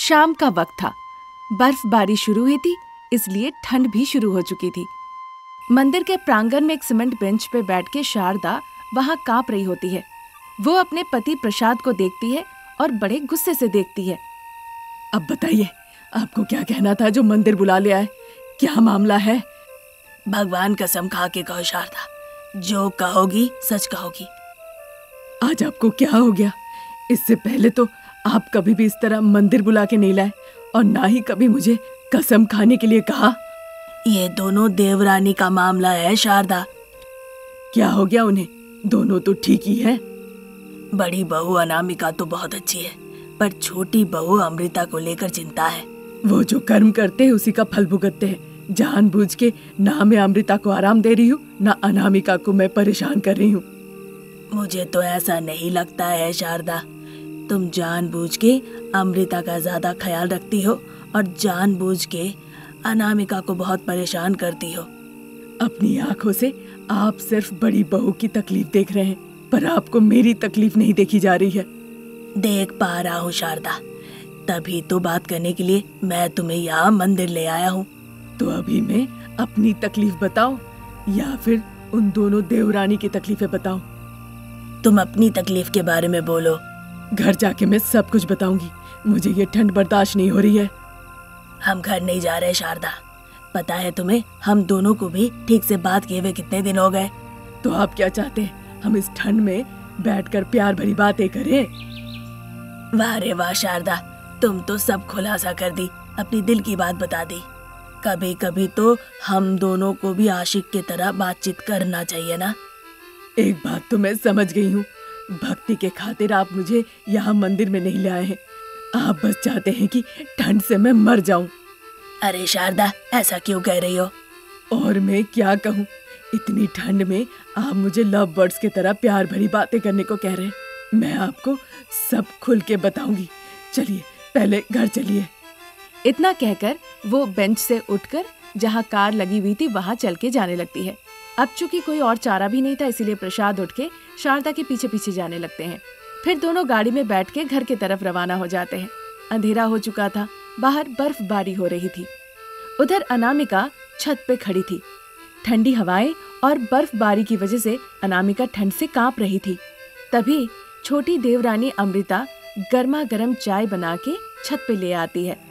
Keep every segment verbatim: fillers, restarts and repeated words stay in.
शाम का वक्त था। बर्फबारी शुरू हुई थी, इसलिए ठंड भी शुरू हो चुकी थी। मंदिर के प्रांगण में एक सीमेंट बेंच पे बैठ के शारदा वहाँ कांप रही होती है। वो अपने पति प्रसाद को देखती है और बड़े गुस्से से देखती है। अब बताइए, आपको क्या कहना था जो मंदिर बुला लिया है? क्या मामला है? भगवान कसम खा के कहो शारदा, जो कहोगी सच कहोगी। आज आपको क्या हो गया? इससे पहले तो आप कभी भी इस तरह मंदिर बुला के नहीं लाए और ना ही कभी मुझे कसम खाने के लिए कहा। ये दोनों देवरानी का मामला है शारदा। क्या हो गया उन्हें? दोनों तो ठीक ही है। बड़ी बहू अनामिका तो बहुत अच्छी है, पर छोटी बहू अमृता को लेकर चिंता है। वो जो कर्म करते हैं उसी का फल भुगतते हैं। जानबूझ के ना मैं अमृता को आराम दे रही हूँ, ना अनामिका को मैं परेशान कर रही हूँ। मुझे तो ऐसा नहीं लगता है शारदा। तुम जानबूझ के अमृता का ज्यादा ख्याल रखती हो और जानबूझ के अनामिका को बहुत परेशान करती हो। अपनी आंखों से आप सिर्फ बड़ी बहू की तकलीफ देख रहे हैं, पर आपको मेरी तकलीफ नहीं देखी जा रही है। देख पा रहा हूँ शारदा, तभी तो बात करने के लिए मैं तुम्हें यहाँ मंदिर ले आया हूँ। तो अभी मैं अपनी तकलीफ बताऊं या फिर उन दोनों देवरानी की तकलीफें बताऊं? तुम अपनी तकलीफ के बारे में बोलो। घर जाके मैं सब कुछ बताऊंगी। मुझे ये ठंड बर्दाश्त नहीं हो रही है। हम घर नहीं जा रहे शारदा। पता है तुम्हें, हम दोनों को भी ठीक से बात किए हुए कितने दिन हो गए। तो आप क्या चाहते हैं, हम इस ठंड में बैठकर प्यार भरी बातें करें? वाह रे वाह शारदा, तुम तो सब खुलासा कर दी, अपनी दिल की बात बता दी। कभी कभी तो हम दोनों को भी आशिक की तरह बातचीत करना चाहिए ना। एक बात तो मैं समझ गई हूँ, भक्ति के खातिर आप मुझे यहाँ मंदिर में नहीं ले आए हैं। आप बस चाहते हैं कि ठंड से मैं मर जाऊं। अरे शारदा, ऐसा क्यों कह रही हो? और मैं क्या कहूँ, इतनी ठंड में आप मुझे लव बर्ड्स की तरह प्यार भरी बातें करने को कह रहे हैं। मैं आपको सब खुल के बताऊंगी। चलिए पहले घर चलिए। इतना कहकर वो बेंच से उठकर जहाँ कार लगी हुई थी वहाँ चल के जाने लगती है। अब चूंकि कोई और चारा भी नहीं था, इसीलिए प्रसाद उठ के शारदा के पीछे पीछे जाने लगते हैं। फिर दोनों गाड़ी में बैठ के घर की तरफ रवाना हो जाते हैं। अंधेरा हो चुका था, बाहर बर्फबारी हो रही थी। उधर अनामिका छत पे खड़ी थी। ठंडी हवाएं और बर्फबारी की वजह से अनामिका ठंड से कांप रही थी। तभी छोटी देवरानी अमृता गर्मा गर्म चाय बना के छत पे ले आती है।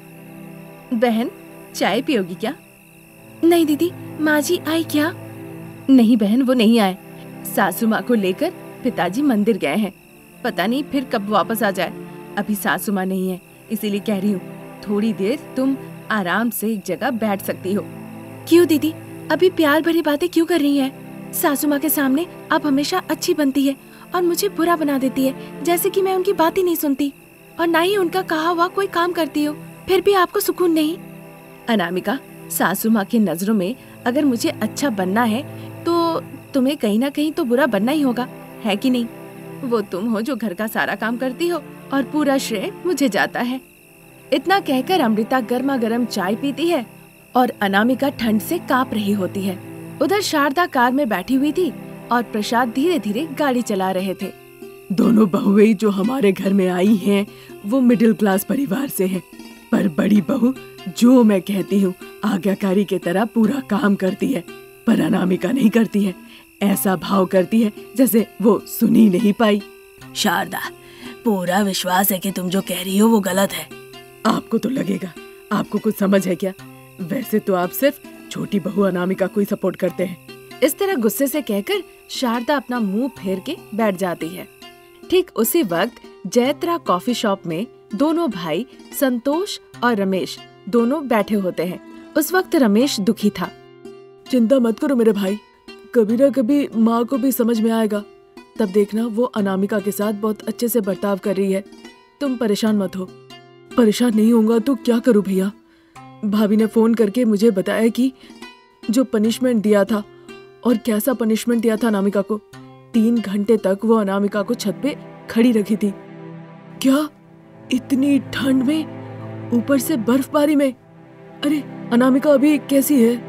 बहन, चाय पियोगी क्या? नहीं दीदी, माँ जी आई क्या? नहीं बहन, वो नहीं आए। सासू माँ को लेकर पिताजी मंदिर गए हैं, पता नहीं फिर कब वापस आ जाए। अभी सासू माँ नहीं है, इसीलिए कह रही हूँ थोड़ी देर तुम आराम से एक जगह बैठ सकती हो। क्यों दीदी, अभी प्यार भरी बातें क्यों कर रही हैं? सासू माँ के सामने आप हमेशा अच्छी बनती है और मुझे बुरा बना देती है, जैसे कि मैं उनकी बात ही नहीं सुनती और ना ही उनका कहा हुआ कोई काम करती हो, फिर भी आपको सुकून नहीं। अनामिका, सासू माँ की नजरों में अगर मुझे अच्छा बनना है तो तुम्हें कहीं ना कहीं तो बुरा बनना ही होगा, है कि नहीं? वो तुम हो जो घर का सारा काम करती हो और पूरा श्रेय मुझे जाता है। इतना कहकर अमृता गर्मा गर्म चाय पीती है और अनामिका ठंड से कांप रही होती है। उधर शारदा कार में बैठी हुई थी और प्रसाद धीरे धीरे गाड़ी चला रहे थे। दोनों बहुएं जो हमारे घर में आई हैं, वो मिडिल क्लास परिवार से हैं, पर बड़ी बहू जो मैं कहती हूँ आज्ञाकारी की तरह पूरा काम करती है, पर अनामिका नहीं करती है। ऐसा भाव करती है जैसे वो सुन ही नहीं पाई। शारदा, पूरा विश्वास है कि तुम जो कह रही हो वो गलत है। आपको तो लगेगा, आपको कुछ समझ है क्या? वैसे तो आप सिर्फ छोटी बहू अनामिका को ही सपोर्ट करते हैं। इस तरह गुस्से से कहकर शारदा अपना मुंह फेर के बैठ जाती है। ठीक उसी वक्त जयत्रा कॉफी शॉप में दोनों भाई संतोष और रमेश दोनों बैठे होते हैं। उस वक्त रमेश दुखी था। चिंता मत करो मेरे भाई, कभी ना कभी माँ को भी समझ में आएगा, तब देखना वो अनामिका के साथ बहुत अच्छे से बर्ताव कर रही है। तुम परेशान मत हो। परेशान नहीं होऊंगा तो क्या करूँ भैया? भाभी ने फोन करके मुझे बताया कि जो पनिशमेंट दिया था, और कैसा पनिशमेंट दिया था अनामिका को। तीन घंटे तक वो अनामिका को छत पे खड़ी रखी थी। क्या? इतनी ठंड में, ऊपर से बर्फबारी में? अरे अनामिका अभी कैसी है?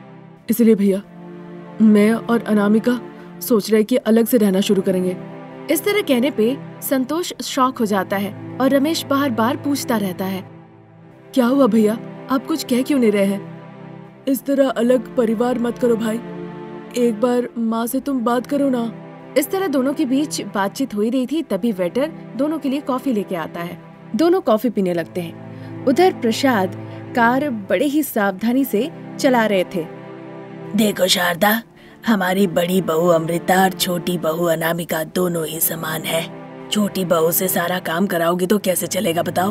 इसलिए भैया मैं और अनामिका सोच रहे कि अलग से रहना शुरू करेंगे। इस तरह कहने पे संतोष शॉक हो जाता है और रमेश बार बार पूछता रहता है, क्या हुआ भैया, आप कुछ कह क्यों नहीं रहे हैं? इस तरह अलग परिवार मत करो भाई, एक बार माँ से तुम बात करो ना। इस तरह दोनों के बीच बातचीत हो ही रही थी, तभी वेटर दोनों के लिए कॉफी लेके आता है। दोनों कॉफी पीने लगते हैं। उधर प्रसाद कार बड़े ही सावधानी से चला रहे थे। देखो शारदा, हमारी बड़ी बहू अमृता और छोटी बहू अनामिका दोनों ही समान है। छोटी बहू से सारा काम कराओगी तो कैसे चलेगा बताओ?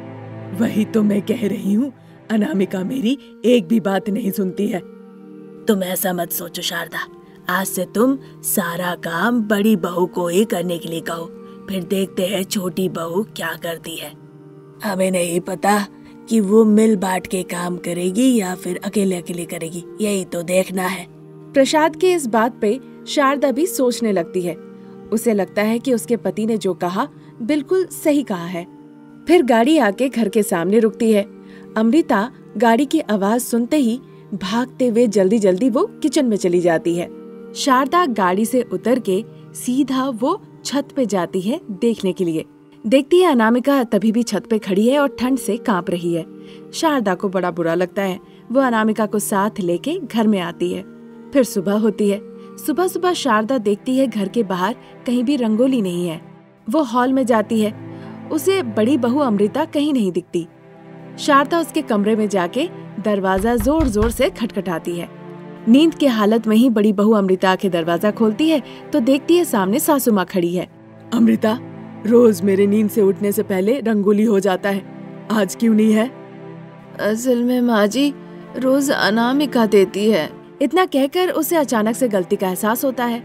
वही तो मैं कह रही हूँ, अनामिका मेरी एक भी बात नहीं सुनती है। तुम ऐसा मत सोचो शारदा, आज से तुम सारा काम बड़ी बहू को ही करने के लिए कहो, फिर देखते हैं छोटी बहू क्या करती है। हमें नहीं पता कि वो मिल बांट के काम करेगी या फिर अकेले अकेले करेगी, यही तो देखना है। प्रसाद के इस बात पे शारदा भी सोचने लगती है। उसे लगता है कि उसके पति ने जो कहा बिल्कुल सही कहा है। फिर गाड़ी आके घर के सामने रुकती है। अमृता गाड़ी की आवाज सुनते ही भागते हुए जल्दी जल्दी वो किचन में चली जाती है। शारदा गाड़ी से उतर के सीधा वो छत पे जाती है देखने के लिए। देखती है अनामिका तभी भी छत पे खड़ी है और ठंड से कांप रही है। शारदा को बड़ा बुरा लगता है। वो अनामिका को साथ लेके घर में आती है। फिर सुबह होती है। सुबह सुबह शारदा देखती है घर के बाहर कहीं भी रंगोली नहीं है। वो हॉल में जाती है। उसे बड़ी बहू अमृता कहीं नहीं दिखती। शारदा उसके कमरे में जाके दरवाजा जोर जोर से खटखटाती है। नींद के हालत में ही बड़ी बहू अमृता के दरवाजा खोलती है तो देखती है सामने सासू माँ खड़ी है। अमृता, रोज मेरे नींद से उठने से पहले रंगोली हो जाता है, आज क्यों नहीं है? असल में माँ जी, रोज अनामिका देती है। इतना कहकर उसे अचानक से गलती का एहसास होता है।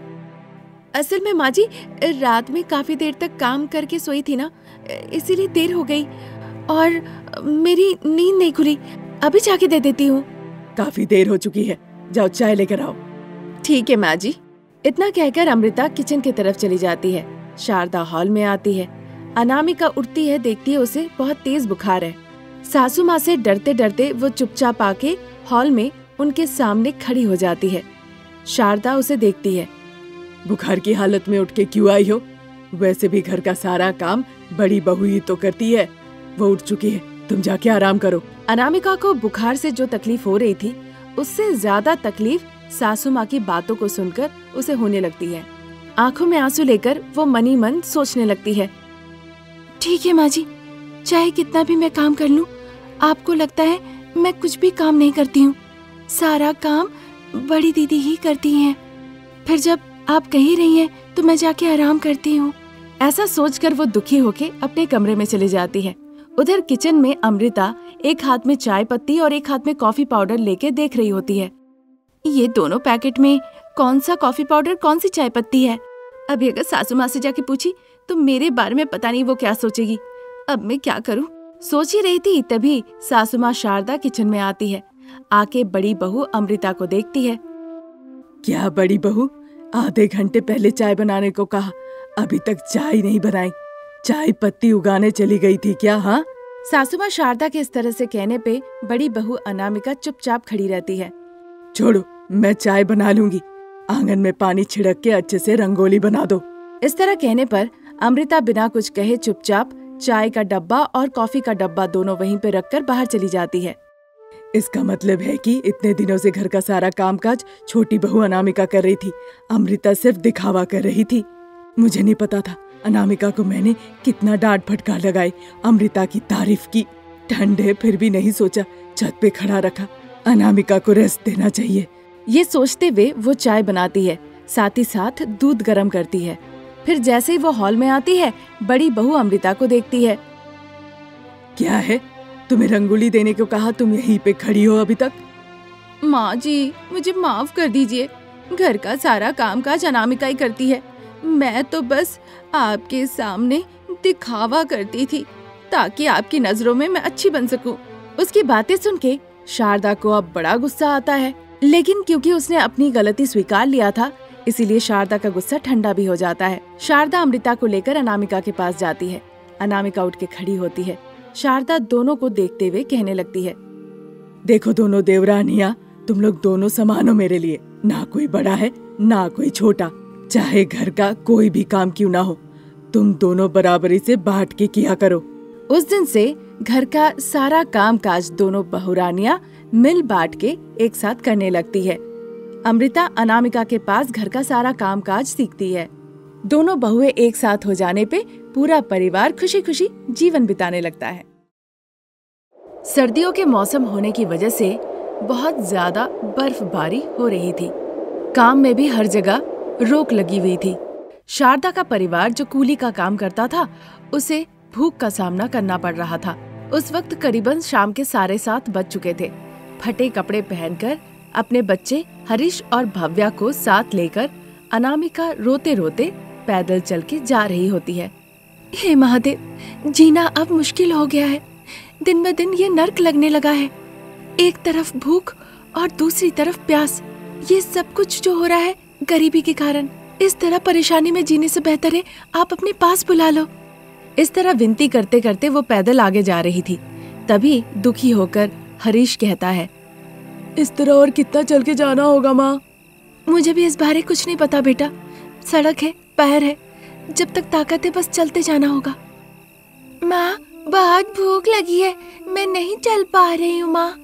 असल में माँ जी, रात में काफी देर तक काम करके सोई थी ना, इसीलिए देर हो गई और मेरी नींद नहीं खुली। अभी जाके दे देती हूँ। काफी देर हो चुकी है, जाओ चाय लेकर आओ। ठीक है माँ जी। इतना कहकर अमृता किचन की तरफ चली जाती है। शारदा हॉल में आती है। अनामिका उठती है, देखती है उसे बहुत तेज बुखार है। सासू माँ से डरते डरते वो चुपचाप आके हॉल में उनके सामने खड़ी हो जाती है। शारदा उसे देखती है। बुखार की हालत में उठ के क्यों आई हो? वैसे भी घर का सारा काम बड़ी बहू ही तो करती है। वो उठ चुकी है, तुम जाके आराम करो। अनामिका को बुखार से जो तकलीफ हो रही थी उससे ज्यादा तकलीफ सासू माँ की बातों को सुनकर उसे होने लगती है। आंखों में आंसू लेकर वो मनी मन सोचने लगती है। ठीक है माँ जी, चाहे कितना भी मैं काम कर लूँ, आपको लगता है मैं कुछ भी काम नहीं करती हूँ। सारा काम बड़ी दीदी ही करती हैं। फिर जब आप कही रही हैं तो मैं जाके आराम करती हूँ। ऐसा सोचकर वो दुखी होके अपने कमरे में चली जाती है। उधर किचन में अमृता एक हाथ में चाय पत्ती और एक हाथ में कॉफी पाउडर लेके देख रही होती है। ये दोनों पैकेट में कौन सा कॉफी पाउडर, कौन सी चाय पत्ती है? अभी अगर सासू माँ से जाके पूछी तो मेरे बारे में पता नहीं वो क्या सोचेगी। अब मैं क्या करूँ? सोच ही रही थी तभी सासू माँ शारदा किचन में आती है। आके बड़ी बहू अमृता को देखती है। क्या बड़ी बहू, आधे घंटे पहले चाय बनाने को कहा, अभी तक चाय नहीं बनाई। चाय पत्ती उगाने चली गई थी क्या? हाँ? सासू माँ शारदा के इस तरह से कहने पे बड़ी बहू अनामिका चुपचाप खड़ी रहती है। छोड़ो, मैं चाय बना लूंगी। आंगन में पानी छिड़क के अच्छे से रंगोली बना दो। इस तरह कहने पर अमृता बिना कुछ कहे चुपचाप चाय का डब्बा और कॉफी का डब्बा दोनों वहीं पे रखकर बाहर चली जाती है। इसका मतलब है कि इतने दिनों से घर का सारा कामकाज छोटी बहू अनामिका कर रही थी, अमृता सिर्फ दिखावा कर रही थी। मुझे नहीं पता था अनामिका को मैंने कितना डांट फटकार लगाई, अमृता की तारीफ की। ठंड है फिर भी नहीं सोचा छत पे खड़ा रखा। अनामिका को रेस्ट देना चाहिए। ये सोचते हुए वो चाय बनाती है, साथ ही साथ दूध गर्म करती है। फिर जैसे ही वो हॉल में आती है, बड़ी बहू अमृता को देखती है। क्या है, तुम्हें रंगोली देने को कहा, तुम यहीं पे खड़ी हो अभी तक? माँ जी, मुझे माफ कर दीजिए। घर का सारा कामकाज अनामिका ही करती है। मैं तो बस आपके सामने दिखावा करती थी ताकि आपकी नजरों में मैं अच्छी बन सकूं। उसकी बातें सुन के शारदा को अब बड़ा गुस्सा आता है, लेकिन क्योंकि उसने अपनी गलती स्वीकार लिया था इसीलिए शारदा का गुस्सा ठंडा भी हो जाता है। शारदा अमृता को लेकर अनामिका के पास जाती है। अनामिका उठ के खड़ी होती है। शारदा दोनों को देखते हुए कहने लगती है, देखो दोनों देवरानियां, तुम लोग दोनों समान हो मेरे लिए। ना कोई बड़ा है ना कोई छोटा, चाहे घर का कोई भी काम क्यों ना हो, तुम दोनों बराबरी से बांट के किया करो। उस दिन से घर का सारा काम काज दोनों बहुरानियां मिल बांट के एक साथ करने लगती है। अमृता अनामिका के पास घर का सारा काम काज सीखती है। दोनों बहुएं एक साथ हो जाने पे पूरा परिवार खुशी खुशी जीवन बिताने लगता है। सर्दियों के मौसम होने की वजह से बहुत ज्यादा बर्फबारी हो रही थी। काम में भी हर जगह रोक लगी हुई थी। शारदा का परिवार जो कूली का काम करता था, उसे भूख का सामना करना पड़ रहा था। उस वक्त करीबन शाम के साढ़े सात बज चुके थे। फटे कपड़े पहनकर अपने बच्चे हरीश और भव्या को साथ लेकर अनामिका रोते रोते पैदल चल के जा रही होती है। हे महादेव, जीना अब मुश्किल हो गया है। दिन ब दिन ये नर्क लगने लगा है। एक तरफ भूख और दूसरी तरफ प्यास। ये सब कुछ जो हो रहा है गरीबी के कारण। इस तरह परेशानी में जीने से बेहतर है आप अपने पास बुला लो। इस तरह विनती करते करते वो पैदल आगे जा रही थी। तभी दुखी होकर हरीश कहता है, इस तरह और कितना चल के जाना होगा माँ? मुझे भी इस बारे कुछ नहीं पता बेटा। सड़क है, पैर है, जब तक ताकत है बस चलते जाना होगा। माँ, बहुत भूख लगी है, मैं नहीं चल पा रही हूँ माँ।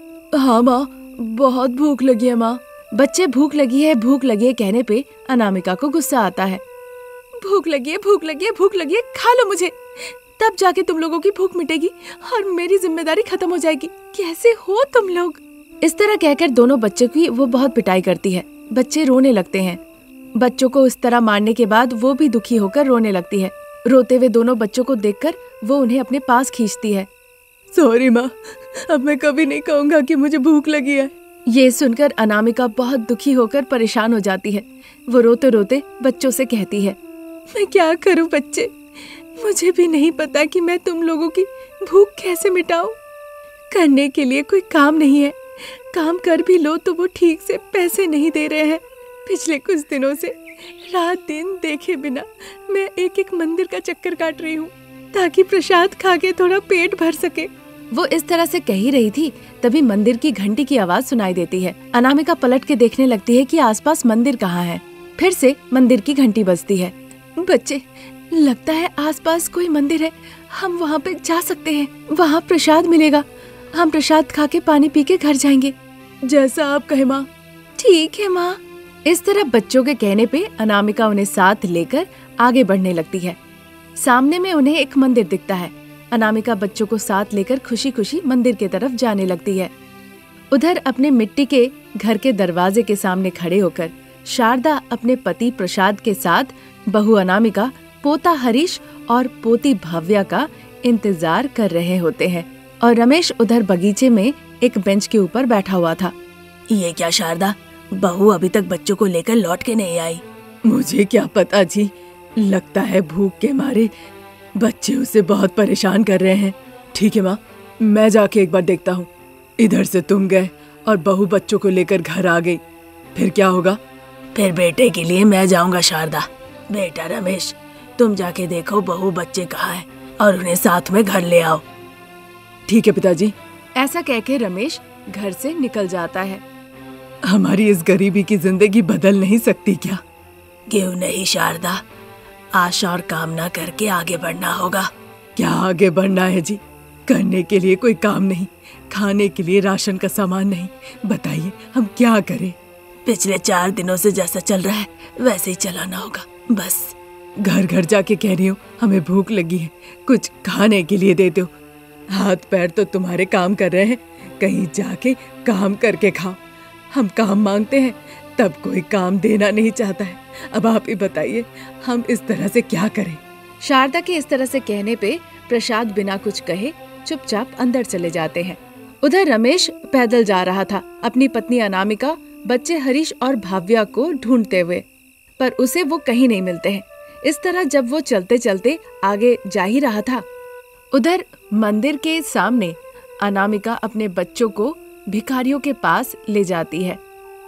हाँ माँ, बहुत भूख लगी है माँ। बच्चे भूख लगी है भूख लगी है कहने पे अनामिका को गुस्सा आता है। भूख लगी है भूख लगी है भूख लगी है, खा लो मुझे, तब जाके तुम लोगों की भूख मिटेगी और मेरी जिम्मेदारी खत्म हो जाएगी। कैसे हो तुम लोग? इस तरह कहकर दोनों बच्चों की वो बहुत पिटाई करती है। बच्चे रोने लगते हैं। बच्चों को इस तरह मारने के बाद वो भी दुखी होकर रोने लगती है। रोते हुए दोनों बच्चों को देखकर वो उन्हें अपने पास खींचती है। सॉरी माँ, अब मैं कभी नहीं कहूँगा कि मुझे भूख लगी है। ये सुनकर अनामिका बहुत दुखी होकर परेशान हो जाती है। वो रोते रोते बच्चों से कहती है, मैं क्या करूं बच्चे, मुझे भी नहीं पता कि मैं तुम लोगों की भूख कैसे मिटाऊं। करने के लिए कोई काम नहीं है, काम कर भी लो तो वो ठीक से पैसे नहीं दे रहे हैं। पिछले कुछ दिनों से रात दिन देखे बिना मैं एक एक मंदिर का चक्कर काट रही हूँ ताकि प्रसाद खा के थोड़ा पेट भर सके। वो इस तरह से कह ही रही थी, तभी मंदिर की घंटी की आवाज सुनाई देती है। अनामिका पलट के देखने लगती है कि आसपास मंदिर कहाँ है। फिर से मंदिर की घंटी बजती है। बच्चे, लगता है आसपास कोई मंदिर है, हम वहाँ पे जा सकते हैं। वहाँ प्रसाद मिलेगा, हम प्रसाद खा के पानी पी के घर जाएंगे। जैसा आप कहे माँ। ठीक है माँ। इस तरह बच्चों के कहने पे अनामिका उन्हें साथ लेकर आगे बढ़ने लगती है। सामने में उन्हें एक मंदिर दिखता है। अनामिका बच्चों को साथ लेकर खुशी खुशी मंदिर की तरफ जाने लगती है। उधर अपने मिट्टी के घर के दरवाजे के सामने खड़े होकर शारदा अपने पति प्रसाद के साथ बहू अनामिका, पोता हरीश और पोती भव्या का इंतजार कर रहे होते हैं। और रमेश उधर बगीचे में एक बेंच के ऊपर बैठा हुआ था। ये क्या शारदा, बहू अभी तक बच्चों को लेकर लौट के नहीं आई? मुझे क्या पता जी, लगता है भूख के मारे बच्चे उसे बहुत परेशान कर रहे हैं। ठीक है माँ, मैं जाके एक बार देखता हूँ। इधर से तुम गए और बहू बच्चों को लेकर घर आ गई, फिर क्या होगा? फिर बेटे के लिए मैं जाऊंगा शारदा। बेटा रमेश, तुम जाके देखो बहू बच्चे कहाँ हैं और उन्हें साथ में घर ले आओ। ठीक है पिताजी। ऐसा कहके रमेश घर से निकल जाता है। हमारी इस गरीबी की जिंदगी बदल नहीं सकती क्या? क्यों नहीं शारदा, आशा और कामना करके आगे बढ़ना होगा। क्या आगे बढ़ना है जी? करने के लिए कोई काम नहीं, खाने के लिए राशन का सामान नहीं। बताइए हम क्या करें? पिछले चार दिनों से जैसा चल रहा है वैसे ही चलाना होगा बस। घर घर जाके कह रही हूँ हमें भूख लगी है, कुछ खाने के लिए दे दो। हाथ पैर तो तुम्हारे काम कर रहे हैं, कहीं जाके काम करके खाओ। हम काम मांगते हैं तब कोई काम देना नहीं चाहता है। अब आप ही बताइए हम इस तरह से क्या करें? शारदा के इस तरह से कहने पे प्रसाद बिना कुछ कहे चुपचाप अंदर चले जाते हैं। उधर रमेश पैदल जा रहा था, अपनी पत्नी अनामिका, बच्चे हरीश और भव्या को ढूंढते हुए, पर उसे वो कहीं नहीं मिलते हैं। इस तरह जब वो चलते चलते आगे जा ही रहा था, उधर मंदिर के सामने अनामिका अपने बच्चों को भिखारियों के पास ले जाती है।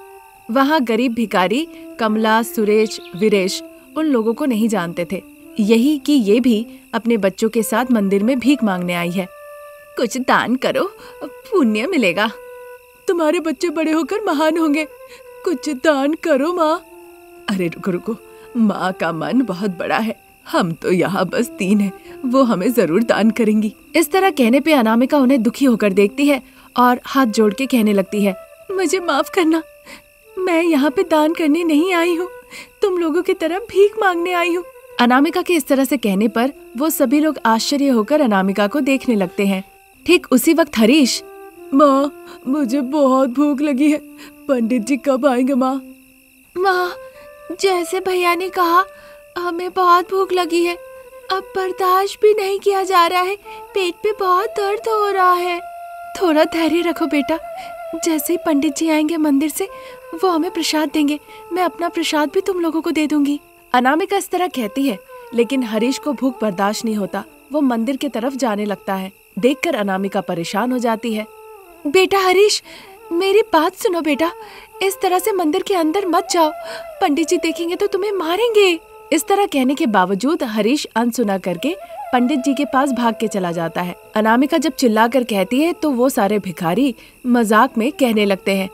वहाँ गरीब भिखारी कमला, सुरेश, वीरेश उन लोगों को नहीं जानते थे, यही कि ये भी अपने बच्चों के साथ मंदिर में भीख मांगने आई है। कुछ दान करो, पुण्य मिलेगा। तुम्हारे बच्चे बड़े होकर महान होंगे, कुछ दान करो माँ। अरे रुको रुको, माँ का मन बहुत बड़ा है, हम तो यहाँ बस तीन हैं, वो हमें जरूर दान करेंगी। इस तरह कहने पे अनामिका उन्हें दुखी होकर देखती है और हाथ जोड़ के कहने लगती है, मुझे माफ करना, मैं यहाँ पे दान करने नहीं आई हूँ, तुम लोगों की तरह भीख मांगने आई हूँ। अनामिका के इस तरह से कहने पर वो सभी लोग आश्चर्य होकर अनामिका को देखने लगते हैं। ठीक उसी वक्त हरीश, माँ मुझे बहुत भूख लगी है, पंडित जी कब आएंगे माँ? माँ, जैसे भैया ने कहा, हमें बहुत भूख लगी है, अब बर्दाश्त भी नहीं किया जा रहा है, पेट पे बहुत दर्द हो रहा है। थोड़ा धैर्य रखो बेटा, जैसे ही पंडित जी आएंगे मंदिर से, वो हमें प्रसाद देंगे, मैं अपना प्रसाद भी तुम लोगों को दे दूंगी। अनामिका इस तरह कहती है, लेकिन हरीश को भूख बर्दाश्त नहीं होता। वो मंदिर की तरफ जाने लगता है। देखकर अनामिका परेशान हो जाती है। बेटा हरीश, मेरी बात सुनो बेटा, इस तरह से मंदिर के अंदर मत जाओ, पंडित जी देखेंगे तो तुम्हें मारेंगे। इस तरह कहने के बावजूद हरीश अनसुना करके पंडित जी के पास भाग के चला जाता है। अनामिका जब चिल्लाकर कहती है तो वो सारे भिखारी मजाक में कहने लगते हैं,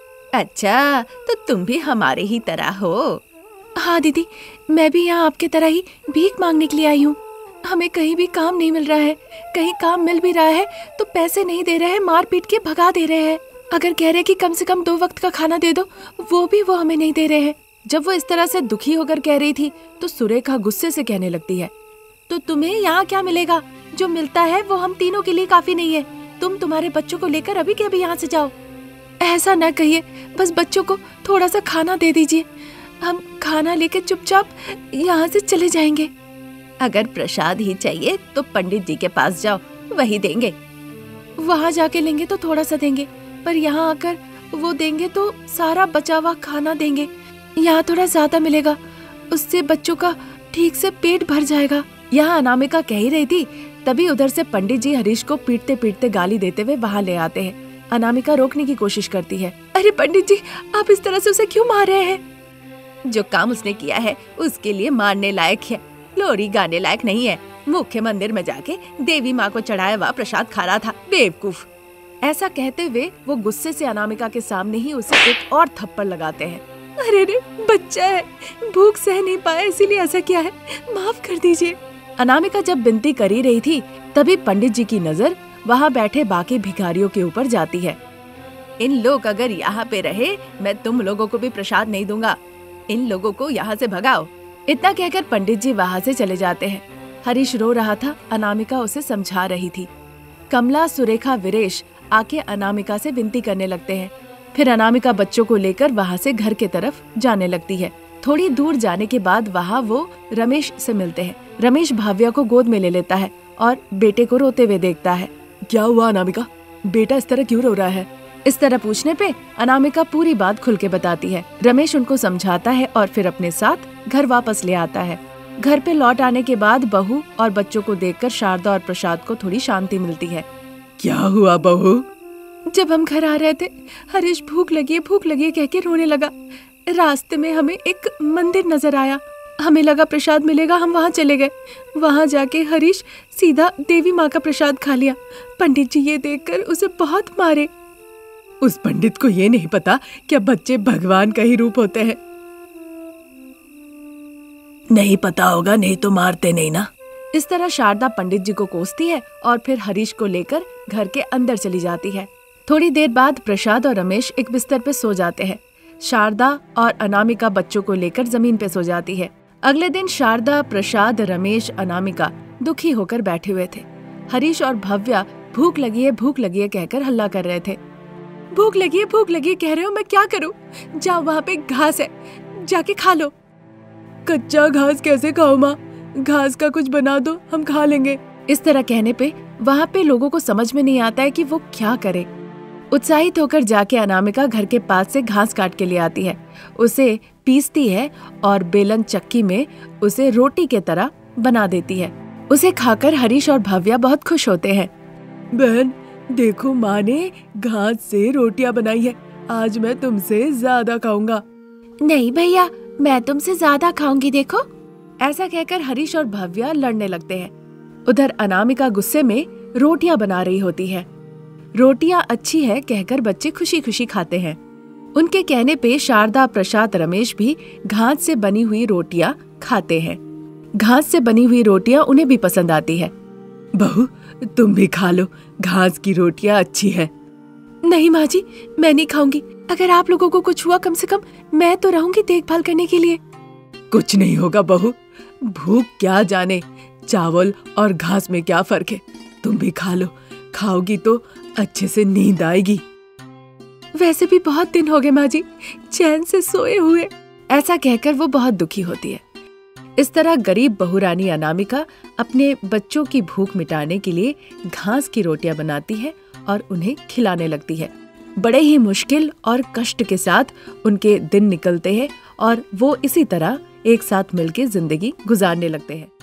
अच्छा तो तुम भी हमारे ही तरह हो? हाँ दीदी, मैं भी यहाँ आपके तरह ही भीख मांगने के लिए आई हूँ। हमें कहीं भी काम नहीं मिल रहा है, कहीं काम मिल भी रहा है तो पैसे नहीं दे रहे हैं, मार पीट के भगा दे रहे हैं। अगर कह रहे कि कम से कम दो वक्त का खाना दे दो, वो भी वो हमें नहीं दे रहे हैं। जब वो इस तरह से दुखी होकर कह रही थी तो सुरेखा गुस्से से कहने लगती है, तो तुम्हें यहाँ क्या मिलेगा? जो मिलता है वो हम तीनों के लिए काफी नहीं है। तुम तुम्हारे बच्चों को लेकर अभी के अभी यहाँ से जाओ। ऐसा न कहिए, बस बच्चों को थोड़ा सा खाना दे दीजिए, हम खाना लेकर चुपचाप यहाँ से चले जाएंगे। अगर प्रसाद ही चाहिए तो पंडित जी के पास जाओ, वही देंगे। वहाँ जाके लेंगे तो थोड़ा सा देंगे, पर यहाँ आकर वो देंगे तो सारा बचा हुआ खाना देंगे। यहाँ थोड़ा ज्यादा मिलेगा, उससे बच्चों का ठीक से पेट भर जाएगा। यहाँ अनामिका कह ही रही थी, तभी उधर से पंडित जी हरीश को पीटते पीटते गाली देते हुए वहाँ ले आते हैं। अनामिका रोकने की कोशिश करती है, अरे पंडित जी, आप इस तरह से उसे क्यों मार रहे हैं? जो काम उसने किया है उसके लिए मारने लायक है, लोरी गाने लायक नहीं है। मुख्य मंदिर में जाके देवी माँ को चढ़ाया हुआ प्रसाद खा रहा था, बेवकूफ। ऐसा कहते हुए वो गुस्से से अनामिका के सामने ही उसे एक और थप्पड़ लगाते हैं। अरे रे, बच्चा है, भूख सह नहीं पाया इसीलिए ऐसा किया है, माफ कर दीजिए। अनामिका जब विनती कर ही रही थी तभी पंडित जी की नजर वहाँ बैठे बाकी भिखारियों के ऊपर जाती है। इन लोग अगर यहाँ पे रहे, मैं तुम लोगों को भी प्रसाद नहीं दूंगा, इन लोगों को यहाँ से भगाओ। इतना कहकर पंडित जी वहाँ से चले जाते हैं। हरीश रो रहा था, अनामिका उसे समझा रही थी। कमला, सुरेखा, वीरेश आके अनामिका से विनती करने लगते हैं। फिर अनामिका बच्चों को लेकर वहाँ से घर के तरफ जाने लगती है। थोड़ी दूर जाने के बाद वहाँ वो रमेश से मिलते हैं। रमेश भाव्या को गोद में ले लेता है और बेटे को रोते हुए देखता है। क्या हुआ अनामिका, बेटा इस तरह क्यों रो रहा है? इस तरह पूछने पे अनामिका पूरी बात खुल के बताती है। रमेश उनको समझाता है और फिर अपने साथ घर वापस ले आता है। घर पे लौट आने के बाद बहू और बच्चों को देखकर शारदा और प्रसाद को थोड़ी शांति मिलती है। क्या हुआ बहू? जब हम घर आ रहे थे, हरीश भूख लगी है भूख लगी है कह के रोने लगा। रास्ते में हमें एक मंदिर नजर आया, हमें लगा प्रसाद मिलेगा, हम वहाँ चले गए। वहाँ जाके हरीश सीधा देवी माँ का प्रसाद खा लिया। पंडित जी ये देखकर उसे बहुत मारे। उस पंडित को ये नहीं पता क्या बच्चे भगवान का ही रूप होते हैं? नहीं पता होगा, नहीं तो मारते नहीं ना। इस तरह शारदा पंडित जी को कोसती है और फिर हरीश को लेकर घर के अंदर चली जाती है। थोड़ी देर बाद प्रसाद और रमेश एक बिस्तर पे सो जाते हैं। शारदा और अनामिका बच्चों को लेकर जमीन पे सो जाती है। अगले दिन शारदा, प्रसाद, रमेश, अनामिका दुखी होकर बैठे हुए थे। हरीश और भव्या भूख लगी है भूख लगी है कहकर हल्ला कर रहे थे। भूख लगी है भूख लगी है कह रहे हो, मैं क्या करूं? जाओ, वहाँ पे घास है, जाके खा लो। कच्चा घास कैसे खाओ माँ? घास का कुछ बना दो, हम खा लेंगे। इस तरह कहने पे वहाँ पे लोगों को समझ में नहीं आता है कि वो क्या करे। उत्साहित होकर जाके अनामिका घर के पास से घास काट के ले आती है, उसे पीसती है और बेलन चक्की में उसे रोटी के तरह बना देती है। उसे खाकर हरीश और भव्या बहुत खुश होते हैं। बहन देखो, माँ ने घास से रोटियां बनाई है, आज मैं तुमसे ज्यादा खाऊंगा। नहीं भैया, मैं तुमसे ज्यादा खाऊंगी, देखो। ऐसा कहकर हरीश और भव्या लड़ने लगते हैं। उधर अनामिका गुस्से में रोटियां बना रही होती है। रोटियां अच्छी है कहकर बच्चे खुशी खुशी खाते हैं। उनके कहने पे शारदा, प्रसाद, रमेश भी घास से बनी हुई रोटियां खाते हैं। घास से बनी हुई रोटियां उन्हें भी पसंद आती है। बहू, तुम भी खा लो, घास की रोटियां अच्छी है। नहीं माँ जी, मैं नहीं खाऊंगी। अगर आप लोगों को कुछ हुआ, कम से कम मैं तो रहूंगी देखभाल करने के लिए। कुछ नहीं होगा बहू, भूख क्या जाने, चावल और घास में क्या फर्क है। तुम भी खा लो, खाओगी तो अच्छे से नींद आएगी। वैसे भी बहुत दिन हो गए माँ जी चैन से सोए हुए। ऐसा कहकर वो बहुत दुखी होती है। इस तरह गरीब बहू रानी अनामिका अपने बच्चों की भूख मिटाने के लिए घास की रोटियां बनाती है और उन्हें खिलाने लगती है। बड़े ही मुश्किल और कष्ट के साथ उनके दिन निकलते हैं और वो इसी तरह एक साथ मिलकर जिंदगी गुजारने लगते हैं।